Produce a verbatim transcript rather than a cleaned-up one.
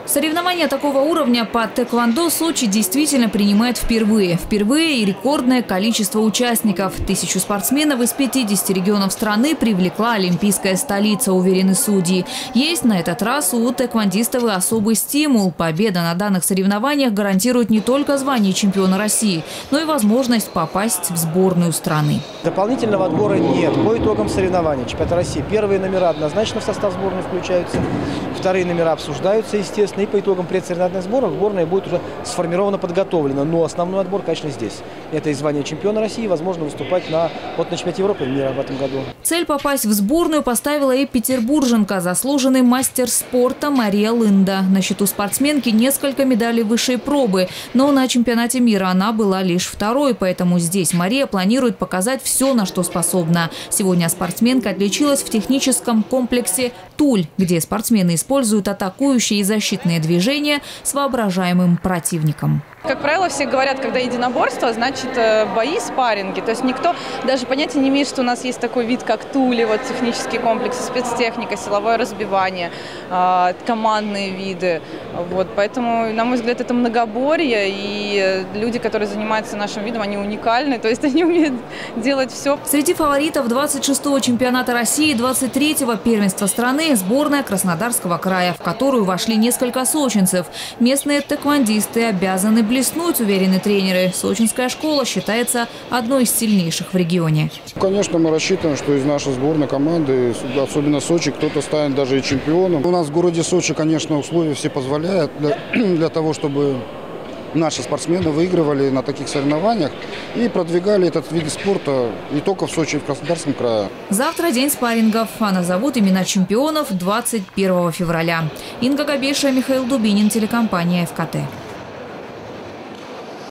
Соревнования такого уровня по тэквондо Сочи действительно принимает впервые. Впервые и рекордное количество участников. Тысячу спортсменов из пятидесяти регионов страны привлекла олимпийская столица, уверены судьи. Есть на этот раз у тэквондистов и особый стимул. Победа на данных соревнованиях гарантирует не только звание чемпиона России, но и возможность попасть в сборную страны. Дополнительного отбора нет. По итогам соревнований чемпионата России первые номера однозначно в состав сборной включаются, вторые номера обсуждаются, естественно. И по итогам предсоревновательных сборов сборная будет уже сформирована, подготовлена. Но основной отбор, конечно, здесь. Это и звание чемпиона России, возможно, выступать на, вот, на чемпионате Европы и мира в этом году. Цель попасть в сборную поставила и петербурженка, заслуженный мастер спорта Мария Линда. На счету спортсменки несколько медалей высшей пробы. Но на чемпионате мира она была лишь второй, поэтому здесь Мария планирует показать все, на что способна. Сегодня спортсменка отличилась в техническом комплексе «Туль», где спортсмены используют атакующие и защитные движения с воображаемым противником. Как правило, все говорят, когда единоборство, значит бои, спарринги. То есть никто даже понятия не имеет, что у нас есть такой вид, как тули, вот технический комплекс, спецтехника, силовое разбивание, командные виды. Вот, поэтому, на мой взгляд, это многоборье, и люди, которые занимаются нашим видом, они уникальны, то есть они умеют делать все. Среди фаворитов двадцать шестого чемпионата России и двадцать третьего первенства страны сборная Краснодарского края, в которую вошли несколько сочинцев. Местные тэквондисты обязаны блеснуть, уверены тренеры. Сочинская школа считается одной из сильнейших в регионе. Конечно, мы рассчитываем, что из нашей сборной команды, особенно Сочи, кто-то станет даже и чемпионом. У нас в городе Сочи, конечно, условия все позволяют для, для того, чтобы наши спортсмены выигрывали на таких соревнованиях и продвигали этот вид спорта не только в Сочи, и в Краснодарском крае. Завтра день спаррингов, а назовут имена чемпионов двадцать первого февраля. Инга Габеша, Михаил Дубинин, телекомпания эф ка тэ.